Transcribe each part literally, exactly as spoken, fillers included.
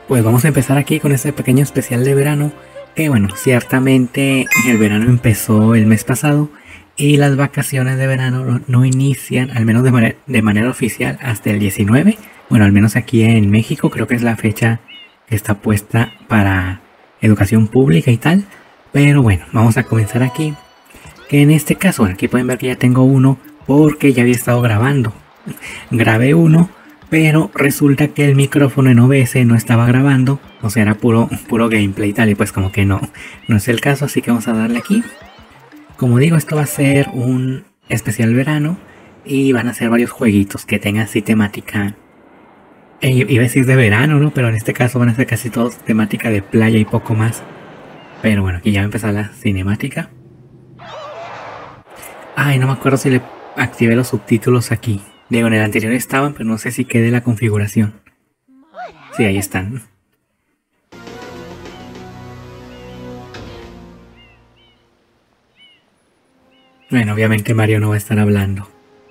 Pues vamos a empezar aquí con este pequeño especial de verano. Que bueno, ciertamente el verano empezó el mes pasado y las vacaciones de verano no, no inician, al menos de, manera, de manera oficial, hasta el diecinueve. Bueno, al menos aquí en México creo que es la fecha que está puesta para educación pública y tal. Pero bueno, vamos a comenzar aquí. Que en este caso, bueno, aquí pueden ver que ya tengo uno porque ya había estado grabando. Grabé uno, pero resulta que el micrófono en O B S no estaba grabando. O sea, era puro, puro gameplay y tal. Y pues como que no, no es el caso, así que vamos a darle aquí. Como digo, esto va a ser un especial verano. Y van a ser varios jueguitos que tengan así temática. Eh, iba a decir de verano, ¿no? Pero en este caso van a ser casi todos temática de playa y poco más. Pero bueno, aquí ya va a empezar la cinemática. Ay, no me acuerdo si le activé los subtítulos aquí. Digo, en el anterior estaban, pero no sé si quede la configuración. Sí, ahí están. Bueno, obviamente Mario no va a estar hablando.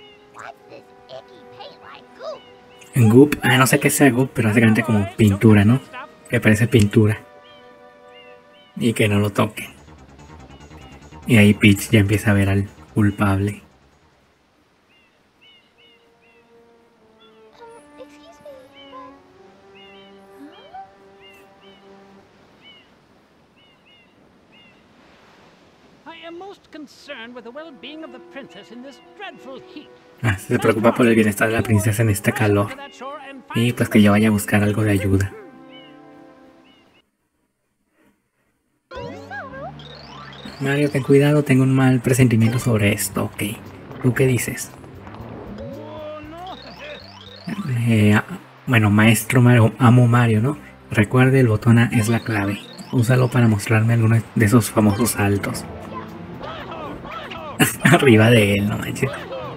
Goop, ah, no sé qué sea Goop, pero básicamente como pintura, ¿no? Que parece pintura. Y que no lo toquen. Y ahí Peach ya empieza a ver al culpable. Ah, se preocupa por el bienestar de la princesa en este calor. Y pues que yo vaya a buscar algo de ayuda. Mario, ten cuidado, tengo un mal presentimiento sobre esto, ok. ¿Tú qué dices? Eh, bueno, maestro Mario, amo Mario, ¿no? Recuerde, el botón A es la clave. Úsalo para mostrarme alguno de esos famosos saltos. Arriba de él, no manches.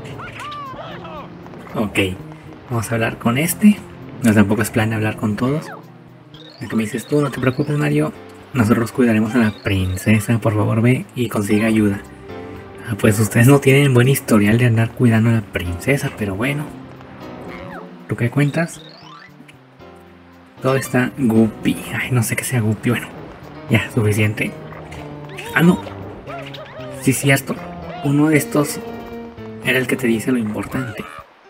Ok, vamos a hablar con este. No, tampoco es plan de hablar con todos. Lo que me dices tú, no te preocupes, Mario. Nosotros cuidaremos a la princesa, por favor ve y consigue ayuda. Ah, pues ustedes no tienen buen historial de andar cuidando a la princesa, pero bueno. ¿Tú qué cuentas? Todo está Guppy. Ay, no sé qué sea Guppy. Bueno, ya, suficiente. Ah, no. Sí, cierto. Uno de estos era el que te dice lo importante.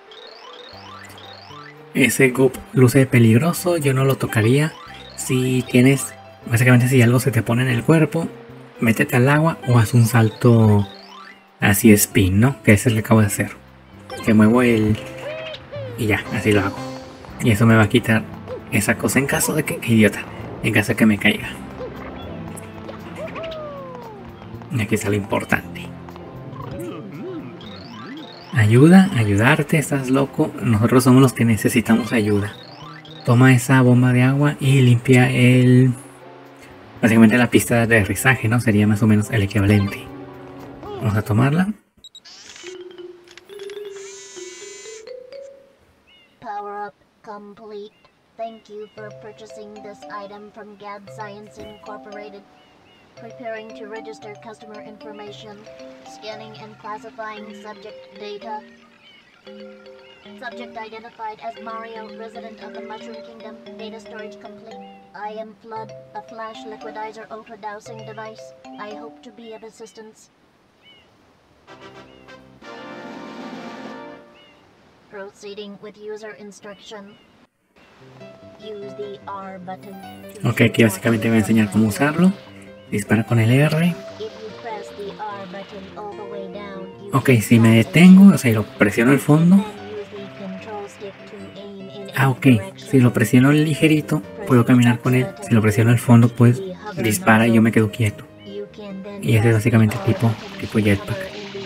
Ese Goop luce peligroso, yo no lo tocaría. Si tienes... Básicamente si algo se te pone en el cuerpo, métete al agua o haz un salto así spin, ¿no? Que es el que acabo de hacer. Que muevo el... Y ya, así lo hago. Y eso me va a quitar esa cosa en caso de que... Idiota. En caso de que me caiga. Y aquí está lo importante. Ayuda, ayudarte, estás loco. Nosotros somos los que necesitamos ayuda. Toma esa bomba de agua y limpia el... Básicamente la pista de aterrizaje, ¿no? Sería más o menos el equivalente. Vamos a tomarla. Power up complete. Thank you for purchasing this item from Gad Science Incorporated. Preparing to register customer information. Scanning and classifying subject data. Subject identified as Mario, resident of the Mushroom Kingdom. Data storage complete. I am Flood, a flash liquidizer ultra dowsing device. I hope to be of assistance. Proceeding with user instruction. Use the R button. Ok, aquí básicamente me voy a enseñar cómo usarlo. Dispara con el R. Ok, si me detengo, o sea, lo presiono al fondo. Ah, ok. Si lo presiono ligerito, puedo caminar con él. Si lo presiono al fondo, pues dispara y yo me quedo quieto. Y ese es básicamente tipo, tipo jetpack.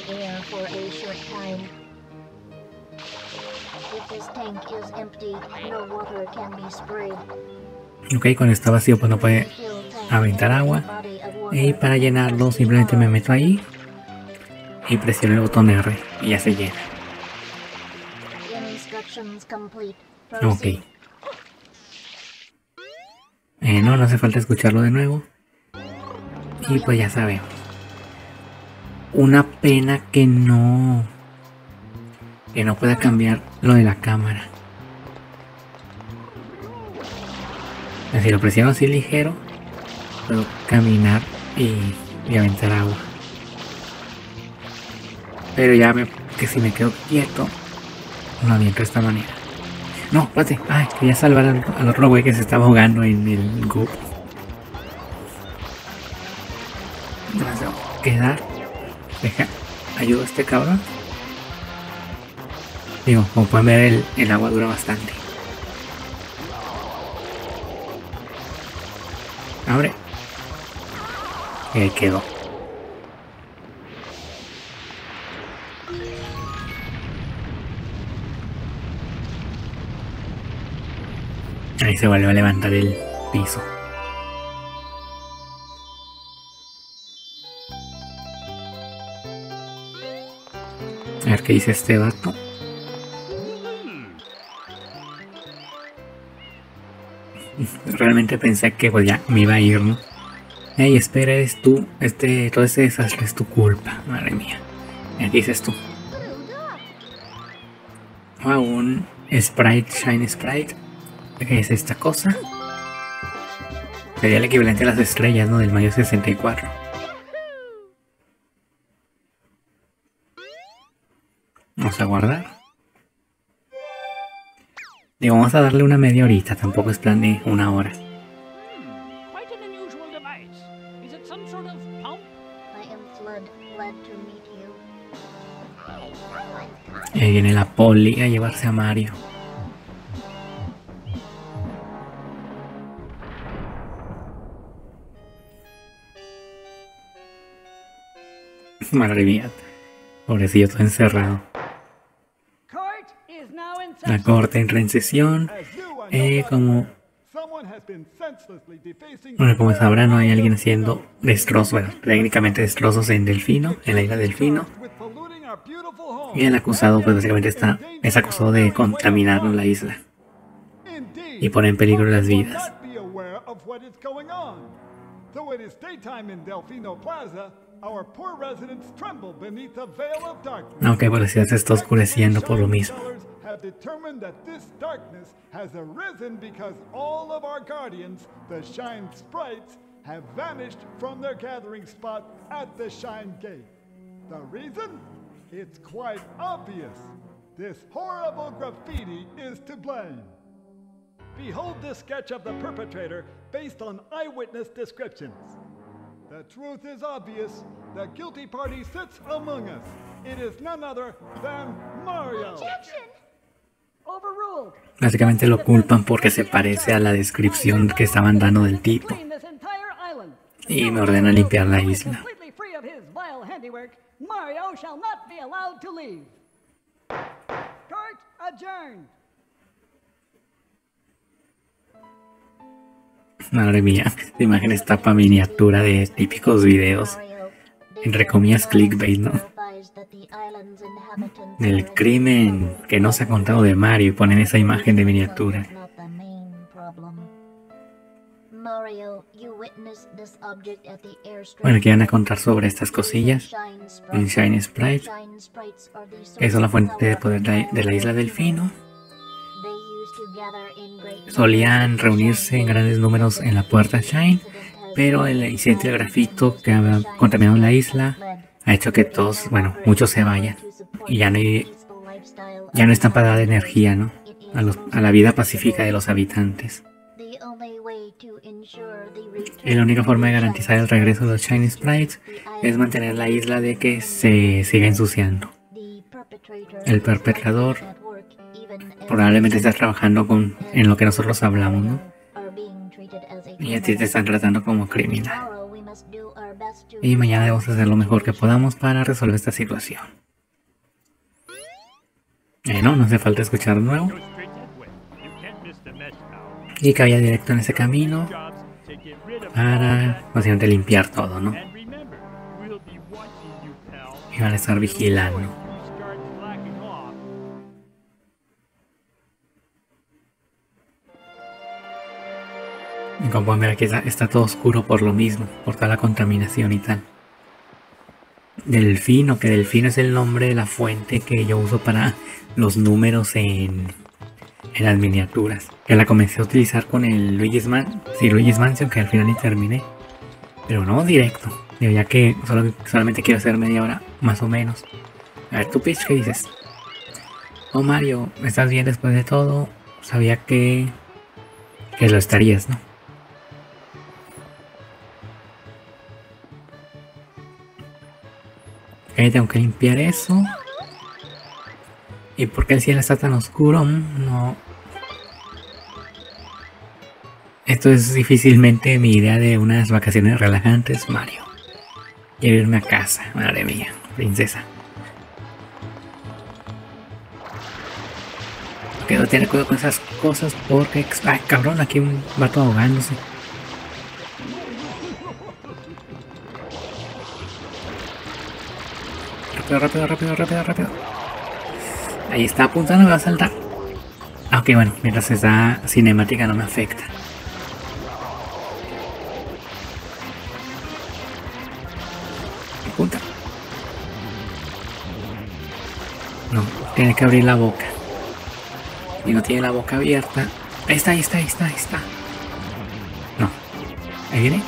Ok, cuando está vacío pues no puede aventar agua. Y para llenarlo simplemente me meto ahí y presiono el botón R y ya se llena. Ok. Eh, no, no hace falta escucharlo de nuevo. Y pues ya sabemos. Una pena que no... Que no pueda cambiar lo de la cámara. Si lo presiono así ligero, puedo caminar y, y aventar agua. Pero ya me, que si me quedo quieto, no aviento de esta manera. No, espérate. Ay, quería salvar al, al otro güey que se estaba ahogando en el goop. Entonces tengo que quedar. Deja, ayudo a este cabrón. Digo, como pueden ver, el, el agua dura bastante. Abre. Y ahí quedó. Ahí se vuelve a levantar el piso. A ver qué dice este vato. Realmente pensé que pues ya me iba a ir, ¿no? Ey, espera, es tú, este, todo este desastre es tu culpa, madre mía. ¿Qué dices tú? Ah, un Sprite, Shine Sprite. ¿Qué es esta cosa? Sería el equivalente a las estrellas, ¿no? Del Mario sesenta y cuatro. Vamos a guardar. Digo, vamos a darle una media horita, tampoco es plan de una hora. Y ahí viene la poli a llevarse a Mario. Madre mía, pobrecillo todo encerrado. La corte entra en sesión. Eh, como... Bueno, como sabrán, no hay alguien haciendo destrozos, bueno, técnicamente destrozos en Delfino, en la isla Delfino. Y el acusado, pues básicamente está, es acusado de contaminar la isla y poner en peligro las vidas. Aunque por la ciudad se está oscureciendo por lo mismo. It's quite obvious. This horrible graffiti is to blame. Behold this sketch of the perpetrator based on eyewitness descriptions. The truth is obvious. The guilty party sits among us. It is none other than Mario. Overruled. Básicamente lo culpan porque se parece a la descripción que estaban dando del tipo. Y me ordenan limpiar la isla. Mario shall not be allowed to leave. Court adjourned. Madre mía, esta imagen está para miniatura de típicos videos, entre comillas clickbait, ¿no? Del crimen que no se ha contado de Mario y ponen esa imagen de miniatura. Bueno, aquí van a contar sobre estas cosillas en Shine Sprite, que son la fuente de poder de la isla Delfino. Solían reunirse en grandes números en la puerta Shine, pero el incidente del grafito que ha contaminado la isla ha hecho que todos, bueno, muchos se vayan y ya no hay, ya no están para dar energía, ¿no? A, los, a la vida pacífica de los habitantes. Y la única forma de garantizar el regreso de los Shiny Sprites es mantener la isla de que se siga ensuciando. El perpetrador probablemente está trabajando con, en lo que nosotros hablamos, ¿no? Y a ti te están tratando como criminal. Y mañana debemos hacer lo mejor que podamos para resolver esta situación. Eh, no, no hace falta escuchar de nuevo. Y que vaya directo en ese camino para básicamente limpiar todo, ¿no? Y van a estar vigilando. Y como pueden ver, aquí está, está todo oscuro por lo mismo, por toda la contaminación y tal. Delfino, que Delfino es el nombre de la fuente que yo uso para los números en, en las miniaturas. Que la comencé a utilizar con el Luigi's Man, sí, Luigi's Mansion, que al final ni terminé. Pero no directo, digo, ya que solo, solamente quiero hacer media hora, más o menos. A ver, tú Peach, ¿qué dices? Oh Mario, ¿estás bien después de todo? Sabía que... que lo estarías, ¿no? Ok, tengo que limpiar eso. ¿Y por qué el cielo está tan oscuro? No... Esto es difícilmente mi idea de unas vacaciones relajantes, Mario. Quiero irme a casa, madre mía, princesa. Quiero tener cuidado con esas cosas porque... ¡Ay, cabrón! Aquí un vato ahogándose. Rápido, rápido, rápido, rápido, rápido. Ahí está apuntando, me va a saltar. Ok, bueno, mientras esta cinemática no me afecta. Apunta. No, tiene que abrir la boca. Y no tiene la boca abierta. Ahí está, ahí está, ahí está, ahí está. No. Ahí viene.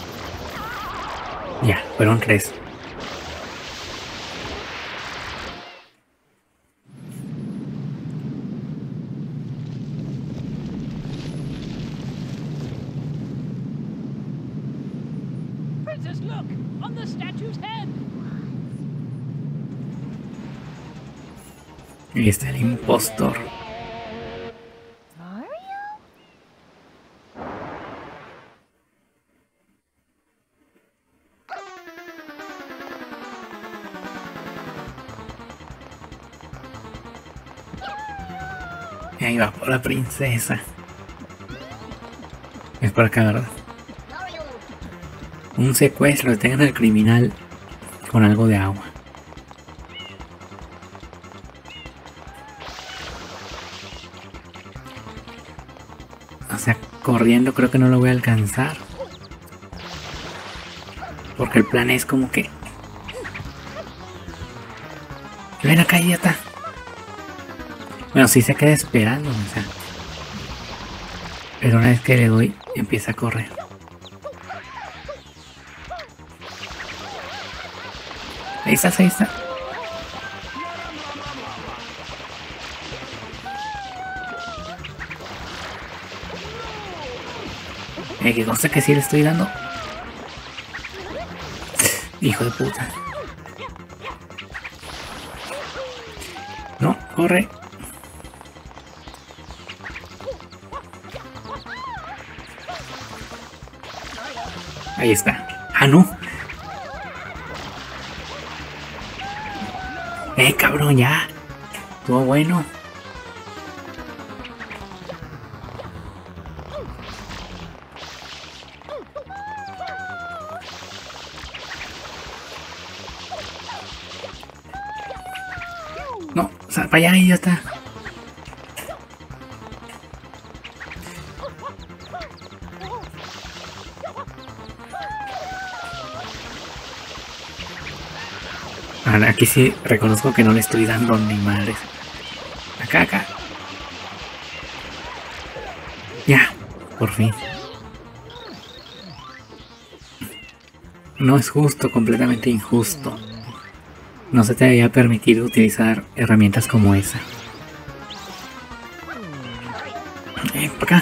Ya, fueron tres. Princess, look! On the statue's head! Ahí está el impostor. Y ahí va por la princesa. Es por acá, ¿verdad? Un secuestro, detengan al criminal con algo de agua. O sea, corriendo creo que no lo voy a alcanzar. Porque el plan es como que... Ven acá, idiota. Bueno, sí se queda esperando, o sea. Pero una vez que le doy, empieza a correr. Ahí está, ahí está. Eh, que cosa que sí le estoy dando. Hijo de puta. No, corre. Ahí está. Ah, no. Eh, cabrón, ya. Estuvo bueno. No, sal para allá y ya está. Ahora, aquí sí reconozco que no le estoy dando ni madres. Acá, acá. Ya, por fin. No es justo, completamente injusto. No se te había permitido utilizar herramientas como esa. Eh, para acá.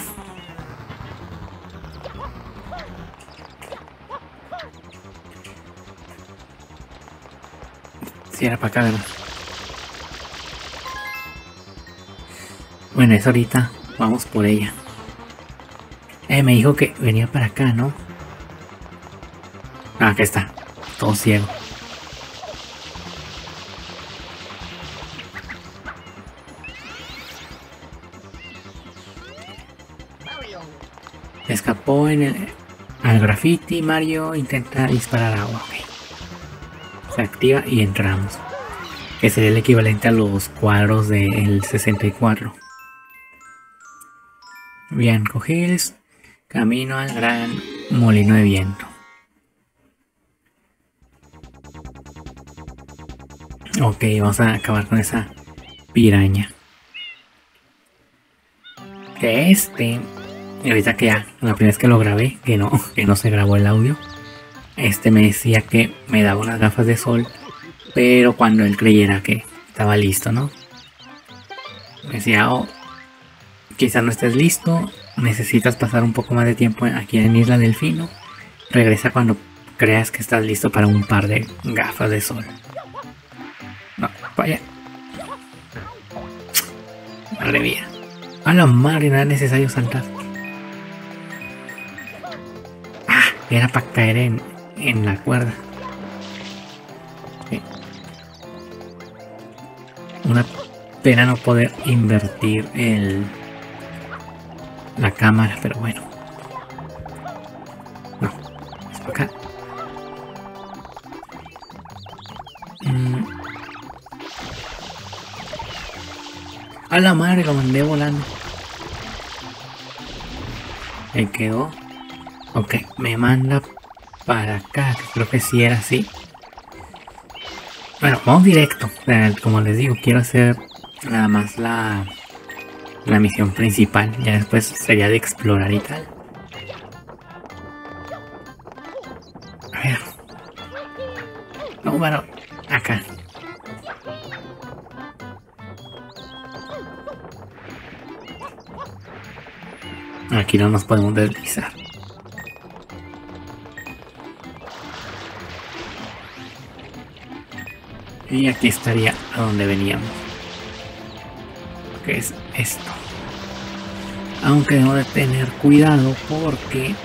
Si era para acá, ¿verdad? Bueno, es ahorita. Vamos por ella. Eh, me dijo que venía para acá, ¿no? Ah, acá está. Todo ciego. Escapó en el... al graffiti. Mario intenta disparar agua. Okay. Se activa y entramos. Que sería el equivalente a los cuadros del sesenta y cuatro. Bien, Hills. Camino al gran molino de viento. Ok, vamos a acabar con esa piraña. que este, y ahorita que ya, la primera vez que lo grabé, que no, que no se grabó el audio, este me decía que me daba unas gafas de sol, pero cuando él creyera que estaba listo, ¿no? Me decía, oh, quizás no estés listo, necesitas pasar un poco más de tiempo aquí en Isla Delfino, regresa cuando creas que estás listo para un par de gafas de sol. No, vaya. Madre mía. A la madre, no era necesario saltar. Ah, era para caer en, en la cuerda. Sí. Una pena no poder invertir el la cámara, pero bueno. No, es para acá. Mm. A la madre, lo mandé volando. Me quedó. Ok, me manda para acá, que creo que sí era así. Bueno, vamos directo. O sea, como les digo, quiero hacer nada más la, la misión principal. Ya después sería de explorar y tal. A ver. No, bueno, acá. Aquí no nos podemos deslizar. Y aquí estaría a donde veníamos. Que es esto. Aunque debo de tener cuidado porque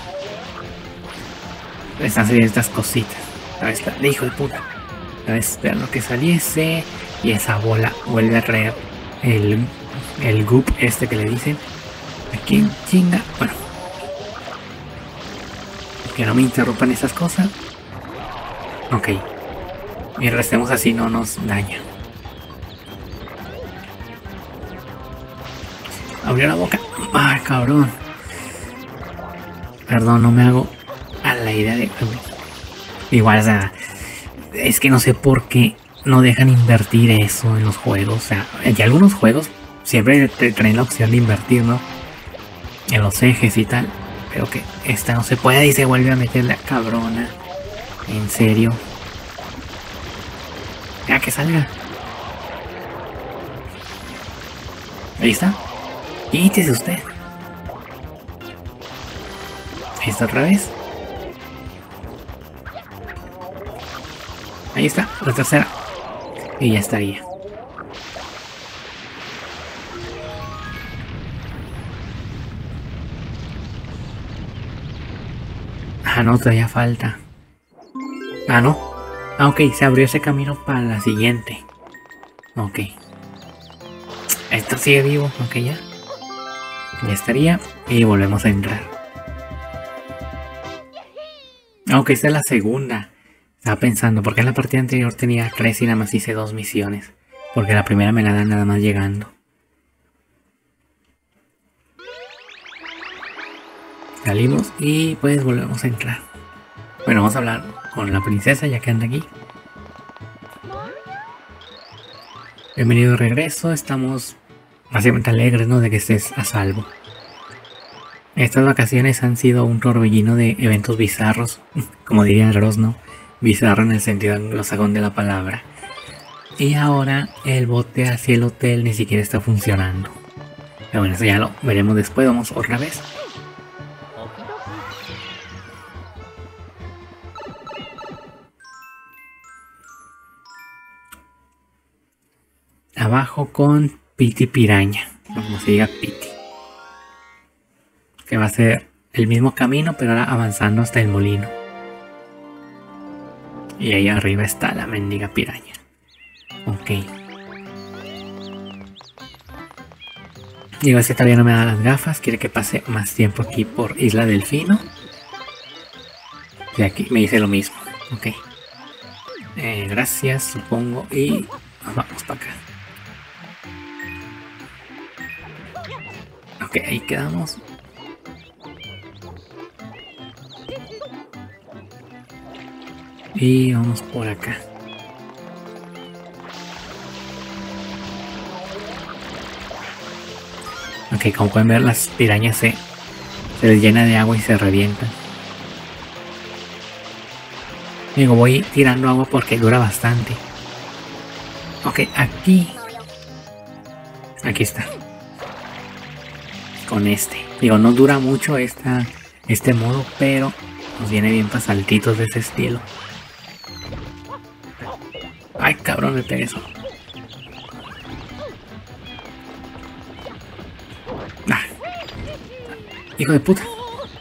están saliendo estas cositas. ¿Sabes? De hijo de puta. ¿Sabes? Ver lo que saliese. Y esa bola vuelve a traer el, el goop este que le dicen. Aquí chinga. Bueno. Que no me interrumpan esas cosas. Ok. Mientras estemos así no nos daña. Abrió la boca. Ay, cabrón. Perdón, no me hago a la idea de... Igual, o sea, es que no sé por qué no dejan invertir eso en los juegos. O sea, en algunos juegos siempre te traen la opción de invertir, ¿no? En los ejes y tal. Pero que esta no se puede y se vuelve a meter la cabrona. En serio. Ya que salga. Ahí está. Quítese usted. Ahí está otra vez. Ahí está, la tercera. Y ya estaría. Ah, no, todavía falta. Ah, no. Ah, ok, se abrió ese camino para la siguiente. Ok. Esto sigue vivo, ok, ya. Ya estaría. Y volvemos a entrar. Ok, esta es la segunda. Estaba pensando, porque en la partida anterior tenía tres y nada más hice dos misiones. Porque la primera me la dan nada más llegando. Salimos y pues volvemos a entrar. Bueno, vamos a hablar con la princesa ya que anda aquí. Bienvenido de regreso, estamos básicamente alegres, ¿no? De que estés a salvo. Estas vacaciones han sido un torbellino de eventos bizarros, como diría el Ross, ¿no? Bizarro en el sentido anglosajón de la palabra. Y ahora el bote hacia el hotel ni siquiera está funcionando. Pero bueno, eso ya lo veremos después, vamos otra vez. Abajo con Piti Piraña, como se diga Piti. Que va a ser el mismo camino, pero ahora avanzando hasta el molino. Y ahí arriba está la mendiga piraña. Ok. Digo, es que todavía no me da las gafas. Quiere que pase más tiempo aquí por Isla Delfino. De aquí me dice lo mismo. Ok. Eh, gracias, supongo. Y vamos para acá. Ok, ahí quedamos. Y vamos por acá. Ok, Ok, como pueden ver, las pirañas se, se les llena de agua y se revientan. Digo, voy tirando agua porque dura bastante. Ok, aquí. Aquí está. Con este. Digo, no dura mucho esta, este modo, pero nos viene bien para saltitos de ese estilo. Ay, cabrón, me pegué eso. Ah. Hijo de puta.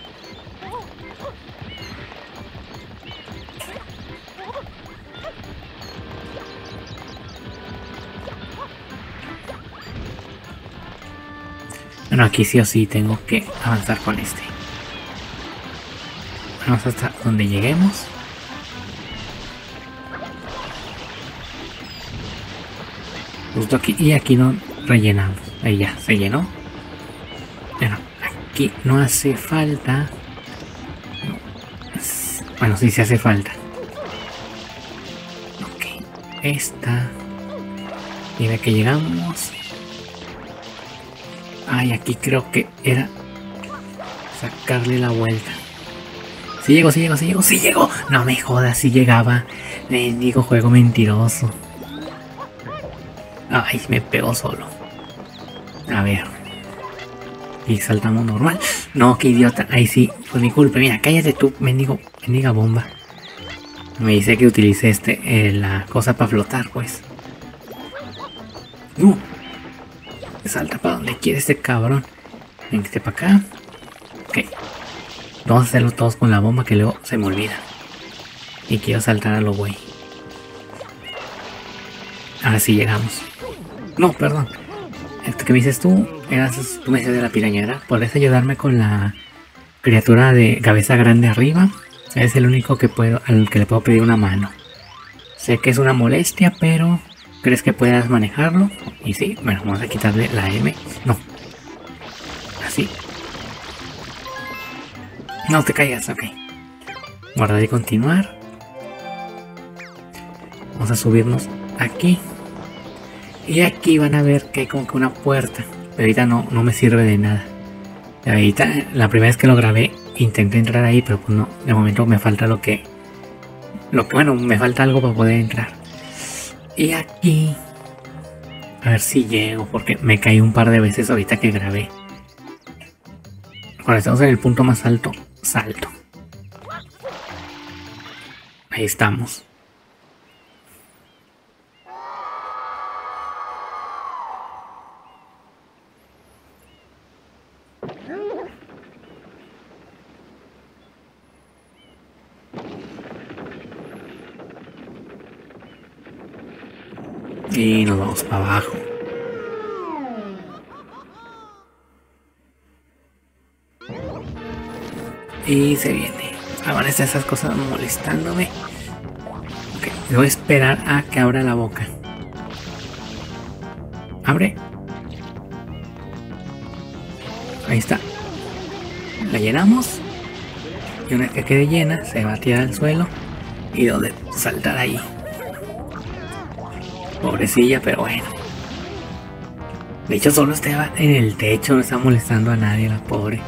Bueno, aquí sí o sí tengo que avanzar con este. Vamos hasta donde lleguemos. Justo aquí. Y aquí no rellenamos. Ahí ya, se llenó. Bueno, aquí no hace falta. Bueno, sí se hace falta. Ok. Esta. Y de que llegamos. Ay, aquí creo que era sacarle la vuelta. Sí llegó, sí llegó, sí llegó, sí llegó. No me jodas, sí llegaba. Mendigo juego mentiroso. Ay, me pegó solo. A ver. Y saltamos normal. No, qué idiota. Ahí sí, fue mi culpa. Mira, cállate tú, mendigo, mendiga bomba. Me dice que utilice este, eh, la cosa para flotar, pues. No. Salta para donde quiere este cabrón. Ven que esté para acá. Ok. Vamos a hacerlo todos con la bomba que luego se me olvida. Y quiero saltar a lo güey. Ahora sí llegamos. No, perdón. Esto que me dices tú, eras, tú me dices de la piraña, ¿verdad? ¿Podrías ayudarme con la criatura de cabeza grande arriba? Es el único que puedo, al que le puedo pedir una mano. Sé que es una molestia, pero ¿crees que puedas manejarlo? Y sí, bueno, vamos a quitarle la M. No. Así. No te caigas, ok. Guardar y continuar. Vamos a subirnos aquí. Y aquí van a ver que hay como que una puerta. Pero ahorita no, no me sirve de nada. Ahorita, la primera vez que lo grabé, intenté entrar ahí, pero pues no. De momento me falta lo que... Lo que, bueno, me falta algo para poder entrar. Y aquí... A ver si llego, porque me caí un par de veces ahorita que grabé. Cuando estamos en el punto más alto, salto. Ahí estamos. Y nos vamos para abajo. Y se viene. Ahora están esas cosas molestándome. Ok, voy a esperar a que abra la boca. Abre. Ahí está. La llenamos. Y una vez que quede llena, se va a tirar al suelo. Y donde saltar ahí. Pobrecilla, pero bueno. De hecho, solo estaba en el techo, no está molestando a nadie, la pobre.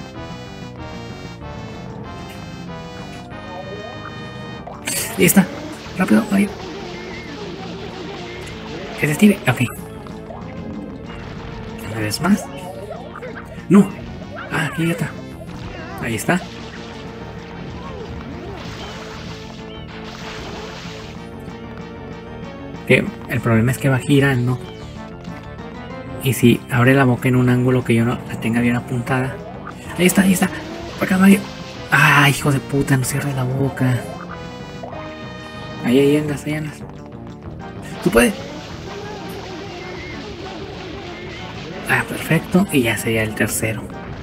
Y está. Rápido, ahí. Que se estire. Ok. Una vez más. No. Ah, aquí ya está. Ahí está. Que el problema es que va girando. Y si abre la boca en un ángulo que yo no la tenga bien apuntada. Ahí está, ahí está. Por acá, Mario. Ah, hijo de puta, no cierre la boca. Ahí, ahí andas, ahí andas. Tú puedes. Ah, perfecto. Y ya sería el tercero.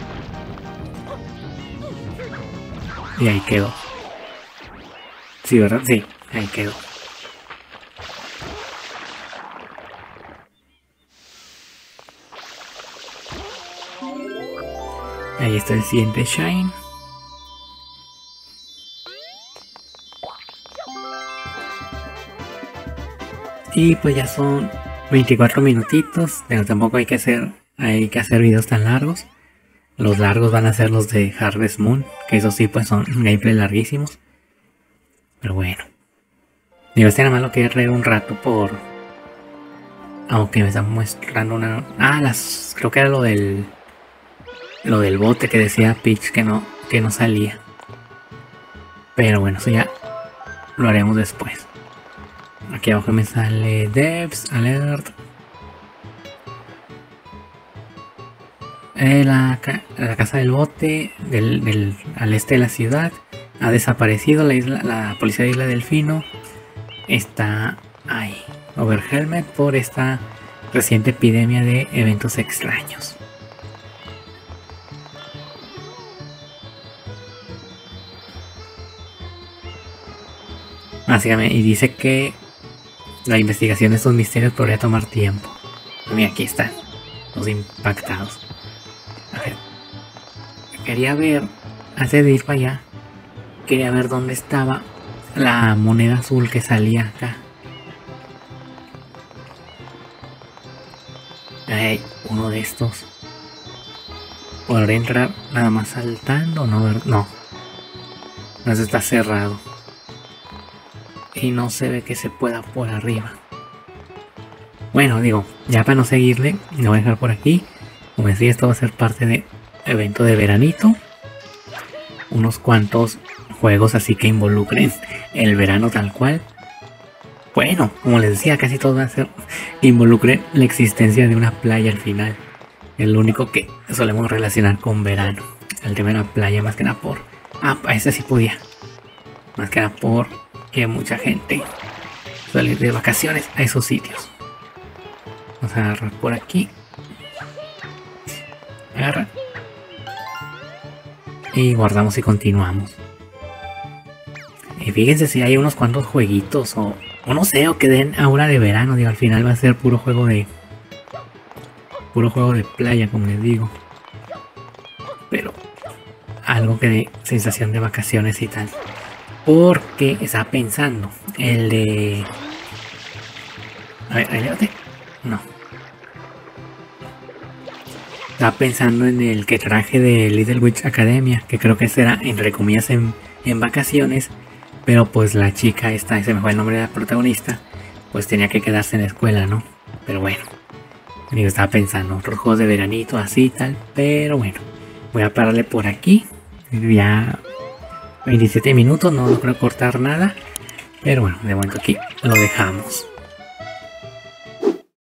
Y ahí quedó. Sí, ¿verdad? Sí, ahí quedó. Ahí está el siguiente Shine. Y pues ya son veinticuatro minutitos. Pero tampoco hay que hacer hay que hacer videos tan largos. Los largos van a ser los de Harvest Moon, que eso sí pues son gameplay larguísimos. Pero bueno. Digo, este nada más lo quería traer un rato por... Aunque me están mostrando una... Ah, las... creo que era lo del... Lo del bote que decía Peach que no, que no salía. Pero bueno, eso ya lo haremos después. Aquí abajo me sale Devs, Alert. Eh, la, la casa del bote del, del, al este de la ciudad ha desaparecido. La, isla, la policía de Isla Delfino está ahí, overwhelmed por esta reciente epidemia de eventos extraños. Básicamente, y dice que la investigación de estos misterios podría tomar tiempo. Mira, aquí están los impactados. A ver, quería ver, antes de ir para allá, quería ver dónde estaba la moneda azul que salía acá. Hay uno de estos. ¿Podré entrar nada más saltando? No, no. No, eso está cerrado. Y no se ve que se pueda por arriba. Bueno, digo, ya para no seguirle, lo voy a dejar por aquí. Como decía, esto va a ser parte de evento de veranito. Unos cuantos juegos así que involucren el verano tal cual. Bueno, como les decía, casi todo va a ser que involucre la existencia de una playa al final. Es lo único que solemos relacionar con verano. El tema de la playa más que nada por... Ah, a ese sí podía. Más que nada por que mucha gente suele ir de vacaciones a esos sitios. Vamos a agarrar por aquí. Agarra. Y guardamos y continuamos. Y fíjense si hay unos cuantos jueguitos o, o no sé, o que den aura de verano. Digo, al final va a ser puro juego de... Puro juego de playa, como les digo. Pero algo que dé sensación de vacaciones y tal. Porque estaba pensando el de... A ver, ahí llévate. No. Estaba pensando en el que traje de Little Witch Academia, que creo que será entre comillas en, en vacaciones, pero pues la chica esta, ese me fue el nombre de la protagonista, pues tenía que quedarse en la escuela, ¿no? Pero bueno, yo estaba pensando otros juegos de veranito así y tal, pero bueno, voy a pararle por aquí. Ya veintisiete minutos, no logro cortar nada, pero bueno, de momento aquí lo dejamos.